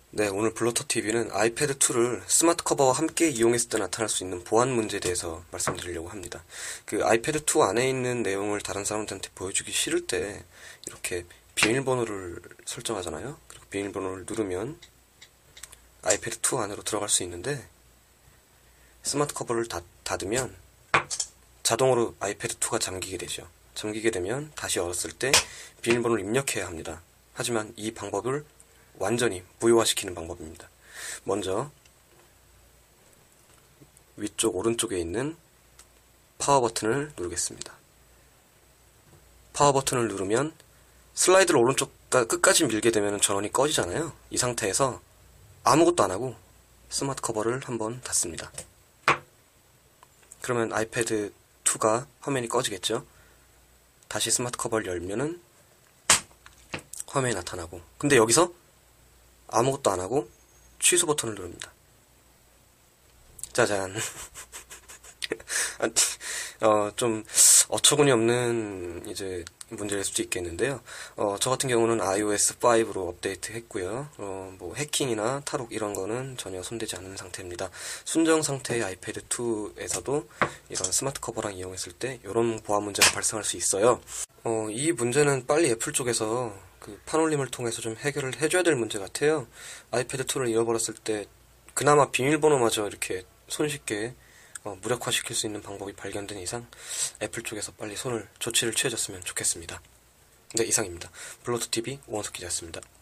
네, 오늘 블러터 TV는 아이패드 2를 스마트 커버와 함께 이용했을 때 나타날 수 있는 보안 문제에 대해서 말씀드리려고 합니다. 그 아이패드 2 안에 있는 내용을 다른 사람들한테 보여주기 싫을 때 이렇게 비밀번호를 설정하잖아요. 그리고 비밀번호를 누르면 아이패드 2 안으로 들어갈 수 있는데, 스마트 커버를 닫으면 자동으로 아이패드 2가 잠기게 되죠. 잠기게 되면 다시 열었을 때 비밀번호를 입력해야 합니다. 하지만 이 방법을 완전히 무효화시키는 방법입니다. 먼저 위쪽 오른쪽에 있는 파워 버튼을 누르겠습니다. 파워 버튼을 누르면 슬라이드를 오른쪽 끝까지 밀게 되면 전원이 꺼지잖아요. 이 상태에서 아무것도 안하고 스마트 커버를 한번 닫습니다. 그러면 아이패드 2가 화면이 꺼지겠죠. 다시 스마트 커버를 열면은 화면이 나타나고, 근데 여기서 아무것도 안하고 취소 버튼을 누릅니다. 짜잔. 좀 어처구니 없는 이제 문제일 수도 있겠는데요. 저 같은 경우는 iOS 5로 업데이트 했고요. 뭐 해킹이나 탈옥 이런 거는 전혀 손대지 않은 상태입니다. 순정 상태의 아이패드 2에서도 이런 스마트 커버랑 이용했을 때 이런 보안 문제가 발생할 수 있어요. 이 문제는 빨리 애플 쪽에서 그 판올림을 통해서 좀 해결을 해줘야 될 문제 같아요. 아이패드 2를 잃어버렸을 때 그나마 비밀번호마저 이렇게 손쉽게 무력화시킬 수 있는 방법이 발견된 이상 애플 쪽에서 빨리 조치를 취해줬으면 좋겠습니다. 네, 이상입니다. 블러터 TV 오원석 기자였습니다.